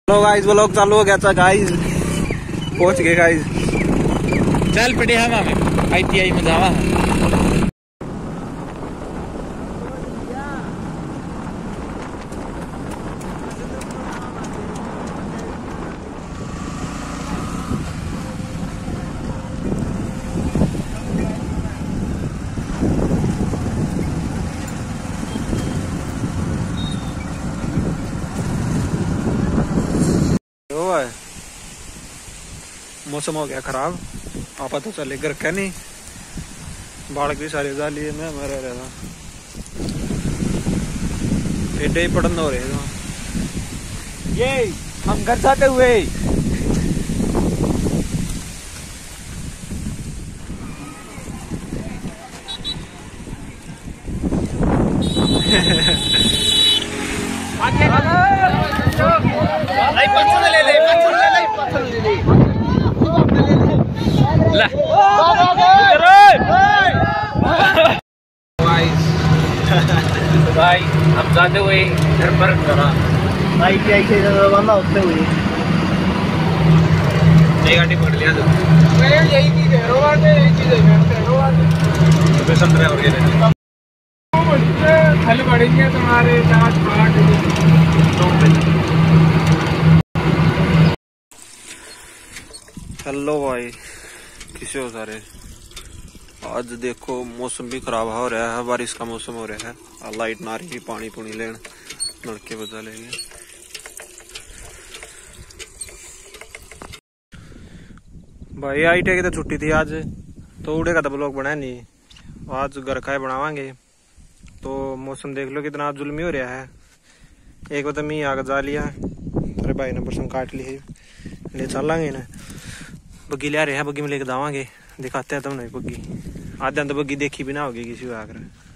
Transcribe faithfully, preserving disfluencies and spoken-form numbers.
Hello guys, vlog चालू हो गया था गाइस, पहुंच गए गाइस। चल पड़े हम हमें आई टी आई में जावा है। मौसम हो गया खराब, आपा तो चले घर क्या नहीं, बाढ़ की सारी जाली में हमारा रहा एडे ही पड़न हो रहे तो ये हम घर जाते हुए ले ले भाई हम जाते हुए घर पर आई टी आई से रवाना होते हुए नई गाड़ी पकड़ लिया तो यही चीज है, रोवा के यही चीज है, रोवा के स्पेशल ड्राइवर के खाली पड़ेंगे तुम्हारे चार पाँच। हेलो भाई, किसे हो सारे। आज देखो मौसम भी खराब हो रहा है, बारिश का मौसम हो रहा है, लाइट ना रही, पानी पुनी लेन लड़के बजा लेंगे। भाई आई टी की तो छुट्टी थी आज, तो उड़े का तो ब्लॉग बना नहीं, आज घर का ही बनावांगे। तो मौसम देख लो कितना जुल्मी हो रहा है। एक बार तो मी आगे जा लिया, अरे भाई ने बरसम काट ली है, ले चलांगे ना, बग्गी ले रहे हैं, बग्गी में लेके जावांगे, दिखाते हैं तुमने बग्गी। आधे तो बग्गी देखी भी ना होगी किसी को आकर।